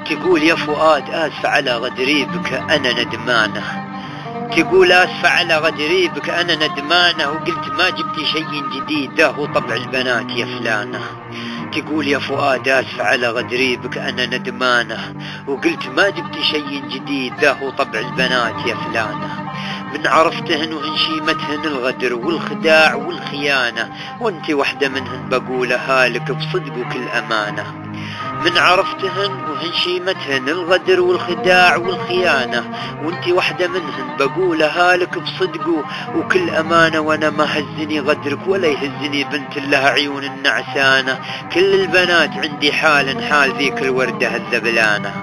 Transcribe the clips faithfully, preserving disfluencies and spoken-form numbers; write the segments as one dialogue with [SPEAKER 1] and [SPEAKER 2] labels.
[SPEAKER 1] تقول يا فؤاد آسف على غدري بك أنا ندمانة، تقول آسف على غدري بك أنا ندمانة، وقلت ما جبتي شيء جديد ده هو طبع البنات يا فلانة. تقول يا فؤاد آسف على غدري بك أنا ندمانة، وقلت ما جبتي شيء جديد ده هو طبع البنات يا فلانة. من عرفتهن وهن شيمتهن الغدر والخداع والخيانة، وانت وحدة منهن بقولها لك بصدق وكل أمانة. من عرفتهن وهن شيمتهن الغدر والخداع والخيانة، وانت وحدة منهن بقولها لك بصدق وكل أمانة. وانا ما هزني غدرك ولا يهزني بنت لها عيون النعسانة، كل البنات عندي حال حال ذيك الوردة الذبلانة.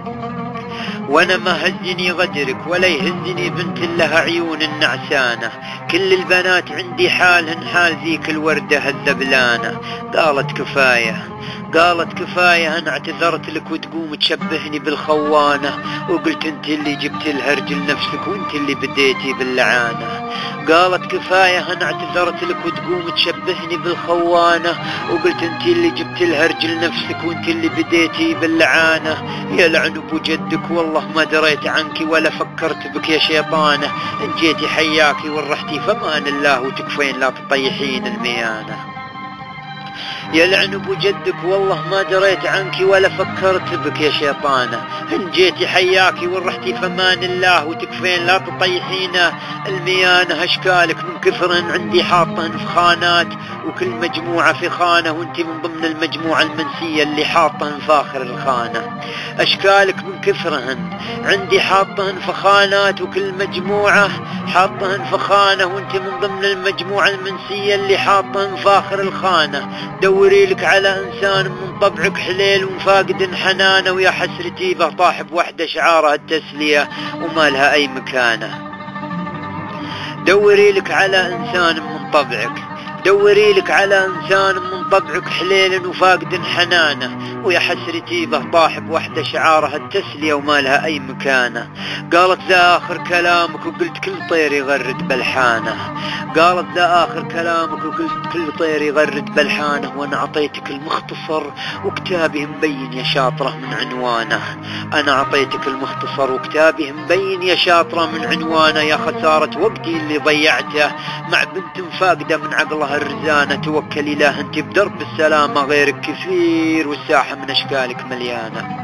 [SPEAKER 1] وانا ما هزني غدرك ولا يهزني بنت لها عيون النعسانة، كل البنات عندي حالهن حال ذيك الوردة الذبلانة. قالت كفاية قالت كفاية انا اعتذرت لك وتقوم تشبهني بالخوانة، وقلت انت اللي جبت الهرج لنفسك وانت اللي بديتي باللعانة. قالت كفاية انا اعتذرت لك وتقوم تشبهني بالخوانة، وقلت انت اللي جبت الهرج لنفسك وانت اللي بديتي باللعانة. يا لعن ابو جدك والله ما دريت عنك ولا فكرت بك يا شيطانة، ان جيتي حياكي ورحتي فمان الله وتكفين لا تطيحين الميانة. يا لعن ابو جدك والله ما دريت عنك ولا فكرت بك يا شيطانة، ان جيتي حياكي ورحتي فمان الله وتكفين لا تطيحين الميانة. اشكالك من كثرهن عندي حاطهن في خانات، وكل مجموعة في خانة وانت من ضمن المجموعة المنسية اللي حاطهن في اخر الخانة. اشكالك من كثرهن عندي حاطهن في خانات، وكل مجموعة حاطهن في خانة وانت من ضمن المجموعة المنسية اللي حاطهن في اخر الخانة. دوري لك على انسان من طبعك حليل ومفاقد حنانه، ويا حسرتي به طاحب وحده شعارها التسليه وما لها اي مكانه. دوري لك على انسان من طبعك دوري لك على انسان من طبعك حليل وفاقد حنانه، ويا حسرتي به طاحب وحده شعارها التسليه وما لها اي مكانه. قالت ذا اخر كلامك وقلت كل طير يغرد بلحانه، قالت ذا اخر كلامك وقلت كل طير يغرد بلحانه، وانا اعطيتك المختصر وكتابي مبين يا شاطره من عنوانه. انا اعطيتك المختصر وكتابي مبين يا شاطره من عنوانه. يا خساره وقتي اللي ضيعته مع بنت فاقده من عقلها الرزانه. توكلي له انت بدرب السلامه غيرك كثير والساحه من اشكالك مليانه.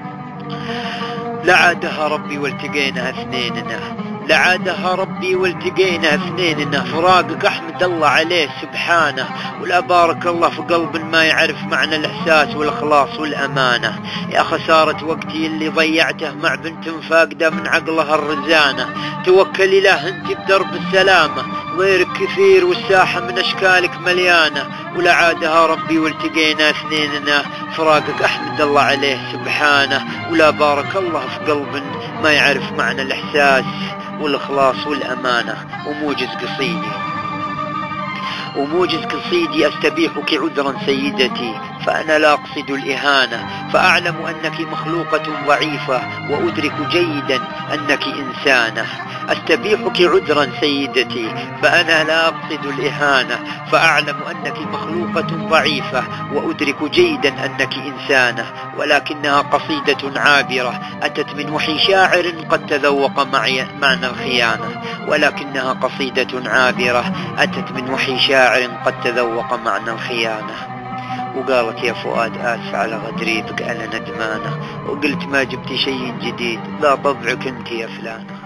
[SPEAKER 1] لعادها ربي والتقينا اثنيننا لعادها ربي والتقينا اثنيننا، فراقك احمد الله عليه سبحانه، ولا بارك الله في قلب ما يعرف معنى الاحساس والاخلاص والامانه. يا خساره وقتي اللي ضيعته مع بنت فاقده من عقلها الرزانه. توكلي له انت بدرب السلامه غيرك كثير والساحه من اشكالك مليانه. ولعادها ربي والتقينا اثنيننا، فراقك احمد الله عليه سبحانه، ولا بارك الله في قلب ما يعرف معنى الاحساس والاخلاص والامانه. وموجز قصيدي وموجز قصيدي استبيحك عذرا سيدتي، فأنا لا أقصد الإهانة، فأعلم أنك مخلوقة ضعيفة وأدرك جيدا أنك إنسانة. أستبيحك عذرا سيدتي، فأنا لا أقصد الإهانة، فأعلم أنك مخلوقة ضعيفة وأدرك جيدا أنك إنسانة. ولكنها قصيدة عابرة أتت من وحي شاعر قد تذوق معي معنى الخيانة. ولكنها قصيدة عابرة أتت من وحي شاعر قد تذوق معنى الخيانة. وقالت يا فؤاد آسف على غدري بك أنا ندمانة، وقلت ما جبت شيء جديد لا طبعك انت يا فلانة.